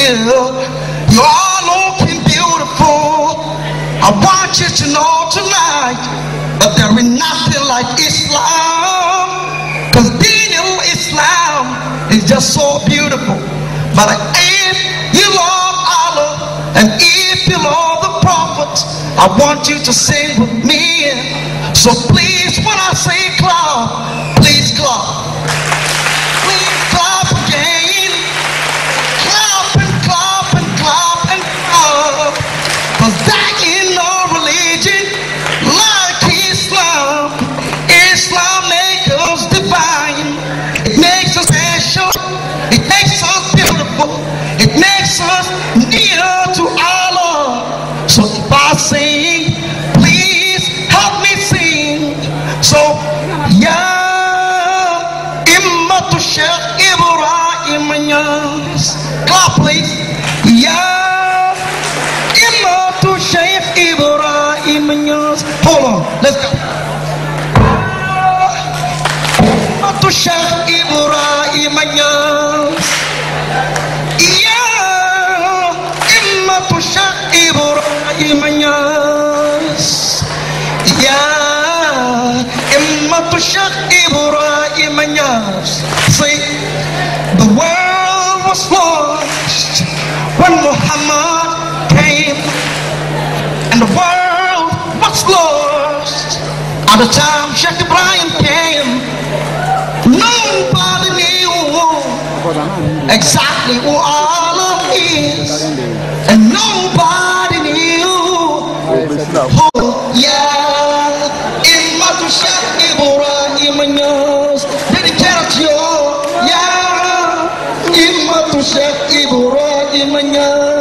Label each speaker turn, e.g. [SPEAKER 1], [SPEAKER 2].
[SPEAKER 1] You're all looking beautiful. I want you to know tonight that there is nothing like Islam, because being in Islam is just so beautiful. But if you love Allah and if you love the Prophet, I want you to sing with me. So please, when I say clap, please clap. Please clap again. Clap and clap and clap and clap. Because that is no religion like Islam. Islam makes us divine. It makes us special. It makes us beautiful. It makes us near to Allah. So if I sing, please help me sing. So, yeah, Immatu Sheikh Ibrahim Yas. Clap, please. Yeah, Immatu Sheikh Ibrahim Yas. Hold on, let's go. Immatu Sheikh Ibrahim Yas. Yeah, Immatu Sheikh Ibrahim Yas. Yeah, Immatu Sheikh Ibrahim Yas. See, the world was lost when Muhammad came, and the world was lost at the time Sheikh Ibrahim came. Nobody knew exactly who Allah is, and nobody knew who. Yeah, Immatu Sheikh Ibrahim Yas. Dedicated to you. Yeah, Immatu Sheikh Ibrahim Yas.